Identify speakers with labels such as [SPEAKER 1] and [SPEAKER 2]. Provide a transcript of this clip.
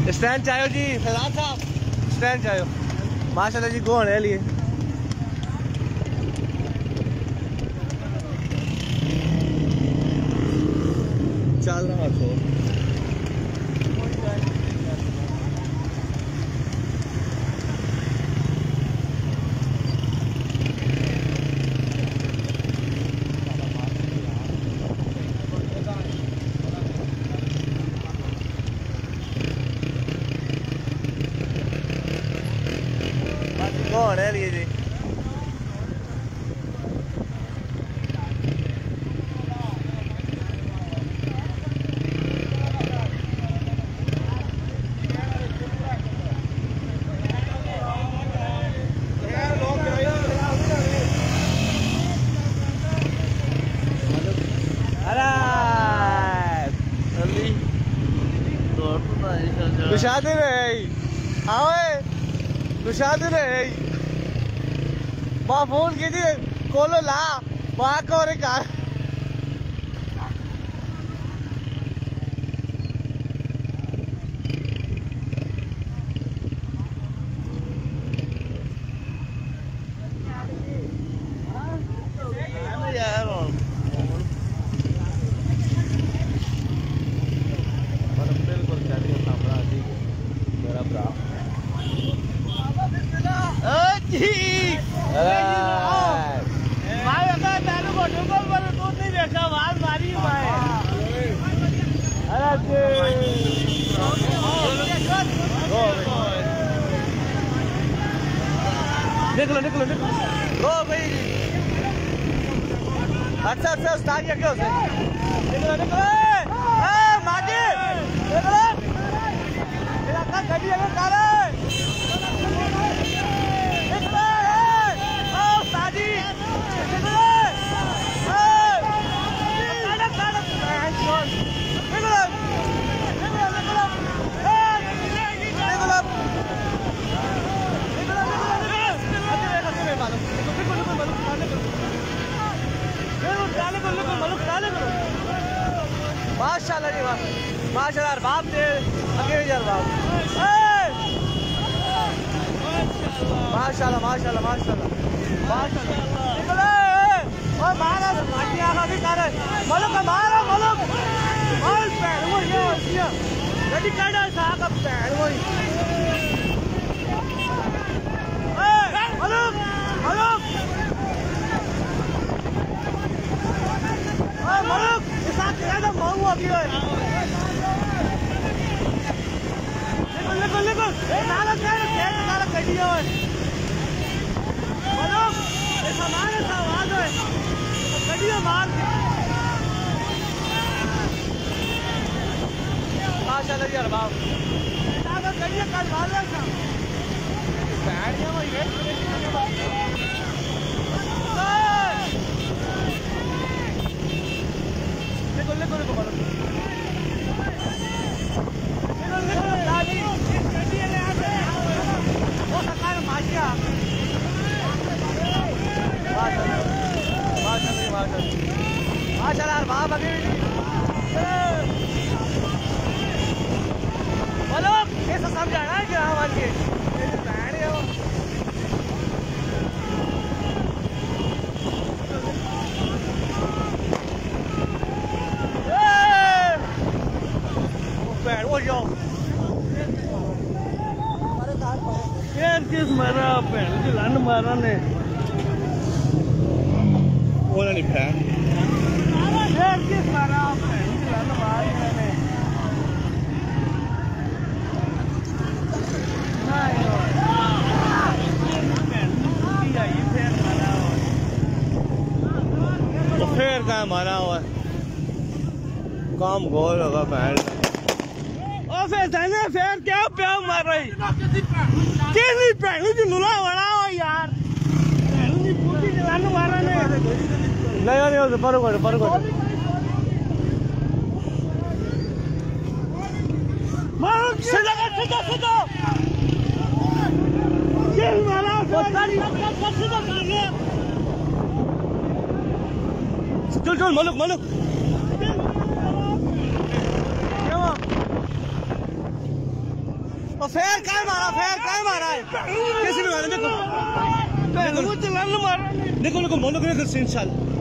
[SPEAKER 1] Stand चाहिए जी फैजान साहब, stand चाहिए माशाल्लाह जी। कौन है लिए चल रहा छो कौन है लिए जी। Kushadin है आवे कुशादin है माँ फोन कीजिए कोलो ला वहाँ को रे कार निकलो निकलो निकलो ओ भाई अच्छा अच्छा उस्ताद क्या हो निकलो निकलो माजी निकलो इलाका गड्डी अगर काले निकलो ओ उस्तादी निकलो काला काला निकलो निकलो निकलो माशाल्लाह जी माशाल्लाह बाप दे अकेले यार बाप माशाल्लाह माशाल्लाह माशाल्लाह माशाल्लाह निकले ओ मारा माटी आगा भी कर मलक मारा मलक और पैर वो ये गड्डी काढ़ा साहब पैर वो मलक मलक मलक साथ ज्यादा महंगा अभी है निकल निकल निकल नाला कटी है मलक ये सामान है आवाज है कटी है मार माशाल्लाह यार बाप ज्यादा कटी है कल मार रहा था बैठ गया भाई निकल निकल निकल निकल दादी गड्डी ले आ वो सरकार माशिया माशाल्लाह माशाल्लाह यार बाप अभी बोलो कैसा समझाना है कि हमारे के बैठ गए किस मारा भैन की लन मारा ने नहीं फैन किस मारा भैन की लन मारी मैंने तो फिर क्या मारा हुआ काम गोल होगा भैन फिर क्या प्यार मार रही कैसी पहलू की लुला बड़ा हो यार पहलू की पूरी जलाने मारा ने नहीं पर मारो सीधा सीधा सीधा ये मारा सीधा कर ले चल चल मलक मलक और फेर काय मारा है किसी भी मारा देखो देखो देखो मोनो के इंशाल्लाह